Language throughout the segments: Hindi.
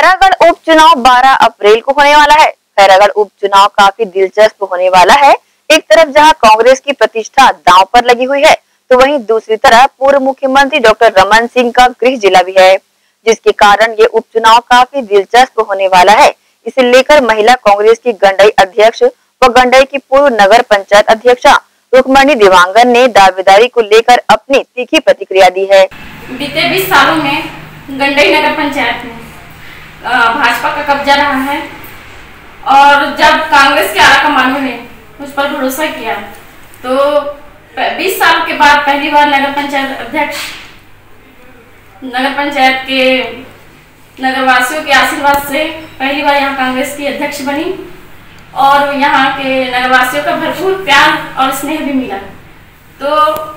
खैरागढ़ उपचुनाव 12 अप्रैल को होने वाला है। खैरागढ़ उपचुनाव काफी दिलचस्प होने वाला है। एक तरफ जहां कांग्रेस की प्रतिष्ठा दांव पर लगी हुई है, तो वहीं दूसरी तरफ पूर्व मुख्यमंत्री डॉक्टर रमन सिंह का गृह जिला भी है, जिसके कारण ये उपचुनाव काफी दिलचस्प होने वाला है। इसे लेकर महिला कांग्रेस की गंडई अध्यक्ष व गंडई की पूर्व नगर पंचायत अध्यक्षा रुक्मणी देवांगन ने दावेदारी को लेकर अपनी तीखी प्रतिक्रिया दी है। बीते 20 सालों में गंडई नगर पंचायत में भाजपा का कब्जा रहा है और जब कांग्रेस के आला कमांडों ने उस पर भरोसा किया तो 20 साल के बाद पहली बार नगर पंचायत अध्यक्ष नगर पंचायत के नगरवासियों के आशीर्वाद से पहली बार यहाँ कांग्रेस की अध्यक्ष बनी और यहाँ के नगरवासियों का भरपूर प्यार और स्नेह भी मिला। तो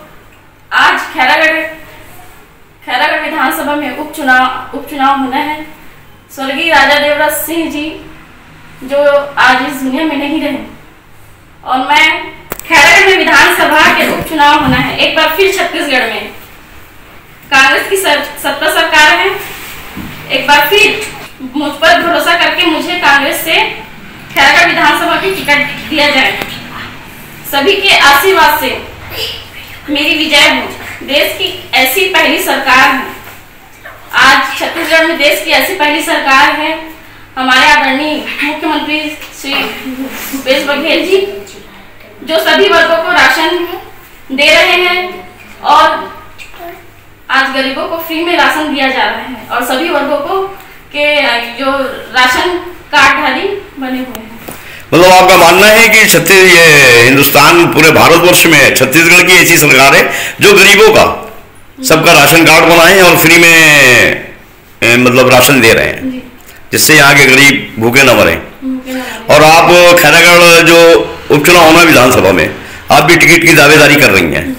आज खैरागढ़ विधानसभा में उपचुनाव होना है। स्वर्गीय राजा देवराज सिंह जी जो आज इस दुनिया में नहीं रहे और मैं खैरागढ़ में विधानसभा के उपचुनाव होना है। एक बार फिर छत्तीसगढ़ में कांग्रेस की सत्ता सरकार है। एक बार फिर मुझ पर भरोसा करके मुझे कांग्रेस से खैरागढ़ विधानसभा की टिकट दिया जाए। सभी के आशीर्वाद से मेरी विजय हो। देश की ऐसी पहली सरकार है, आज छत्तीसगढ़ में देश की ऐसी पहली सरकार है। हमारे आदरणीय मुख्यमंत्री श्री भूपेश बघेल जी जो सभी वर्गों को राशन दे रहे हैं और आज गरीबों को फ्री में राशन दिया जा रहा है और सभी वर्गों को के जो राशन कार्डधारी बने हुए हैं। मतलब आपका मानना है कि ये हिंदुस्तान पूरे भारतवर्ष में छत्तीसगढ़ की ऐसी सरकार है जो गरीबों का सबका राशन कार्ड बनाए और फ्री में मतलब राशन दे रहे हैं, जिससे यहाँ के गरीब भूखे न मरे। और आप खैरागढ़ जो उपचुनाव होना विधानसभा में आप भी टिकट की दावेदारी कर रही हैं,